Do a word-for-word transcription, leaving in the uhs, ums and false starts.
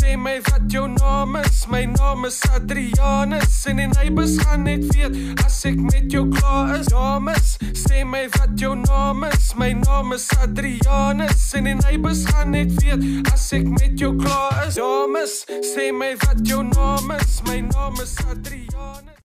sê my wat jou naam is. My naam is Adrianus en die neighbors gaan net weet as ek met jou klaar is. Dames, sê my wat jou naam is. My naam is Adrianus en die neighbors gaan net weet as ek met jou klaar is. Dames, sê my wat jou naam is. My naam is Adrianus.